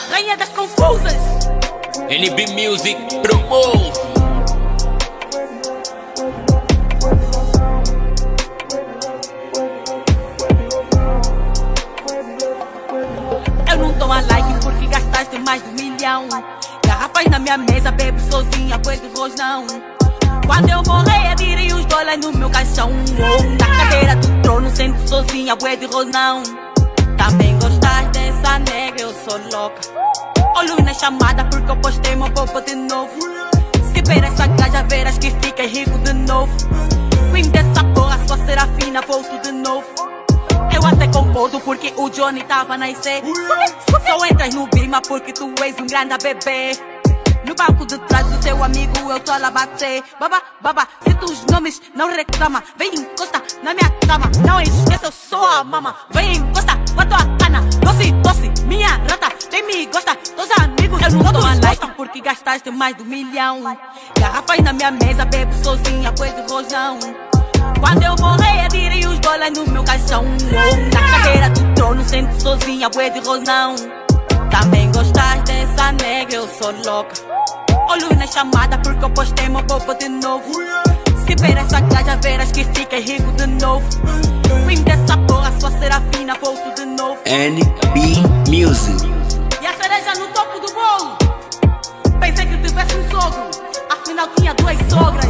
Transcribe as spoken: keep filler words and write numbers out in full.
rainha das confusas. N B Music promove. Eu não dou a like porque gastaste mais de um milhão. Garrafas na minha mesa, bebo sozinha, boi de rosnão. Quando eu morrer, atirei os dólares no meu caixão. Oh, na cadeira do trono, sento sozinha, boi de rosnão. Também gostas dessa negra, eu sou louca. Olho na chamada porque eu postei meu bobo de novo. Se ver essa gaja, verás que fica rico de novo. Queen dessa porra, só Serafina, volto de novo. Eu até concordo porque o Johnny tava a nascer. Só entras no Bima porque tu és um grande bebê. No banco de trás do teu amigo eu tô a lá bater. Baba, baba, se tus nomes não reclama, vem encosta na minha cama. Não esqueça, eu sou a mama. Vem encosta com a tua cana. Doce, doce, minha rata, quem me gosta, todos amigos. Eu não dou a like porque gastaste mais de um milhão. Garrafas na minha mesa, bebo sozinha, boi de rojão. Quando eu morrer, atirei os dólares no meu caixão. Oh, na cadeira do trono, sento sozinha, boi de rosnão. Também gostas dessa negra, eu sou louca. Olho na chamada porque eu postei meu bobo de novo. Se ver essa gaja, verás que fica rico de novo. Queen dessa porra, só Serafina, volto de novo. N B Music. E a cereja no topo do bolo. Pensei que tivesse um sogro, afinal tinha duas sogras.